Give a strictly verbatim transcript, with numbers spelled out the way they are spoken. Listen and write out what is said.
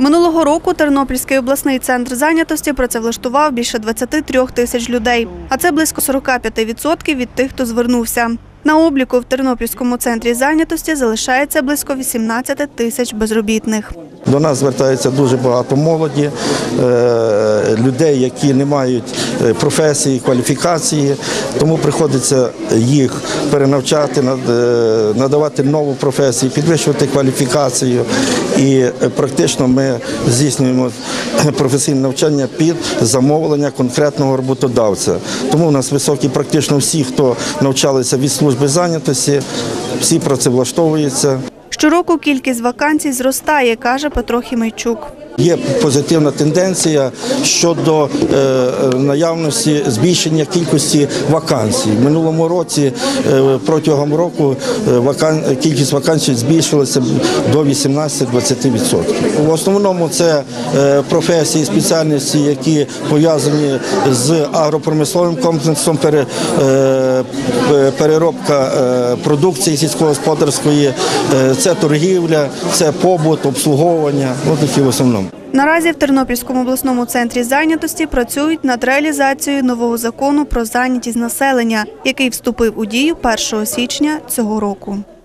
Минулого року Тернопільський обласний центр зайнятості працевлаштував більше двадцяти трьох тисяч людей, а це близько сорока п'яти відсотків від тих, хто звернувся. На обліку в Тернопільському центрі зайнятості залишається близько вісімнадцяти тисяч безробітних. До нас звертається дуже багато молоді, людей, які не мають професії, кваліфікації, тому приходиться їх перенавчати, надавати нову професію, підвищувати кваліфікацію. І практично ми здійснюємо професійне навчання під замовлення конкретного роботодавця. Тому у нас високі практично всі, хто навчалися від служби зайнятості, всі працевлаштовуються. Щороку кількість вакансій зростає, каже Петро Хімейчук. Є позитивна тенденція щодо е, наявності збільшення кількості вакансій. В минулому році, е, протягом року, е, вакан... кількість вакансій збільшилася до вісімнадцяти-двадцяти відсотків. В основному це е, професії, спеціальності, які пов'язані з агропромисловим комплексом, пере, е, переробка е, продукції сільськогосподарської, е, це торгівля, це побут, обслуговування, ось такі в основному. Наразі в Тернопільському обласному центрі зайнятості працюють над реалізацією нового закону про зайнятість населення, який вступив у дію першого січня цього року.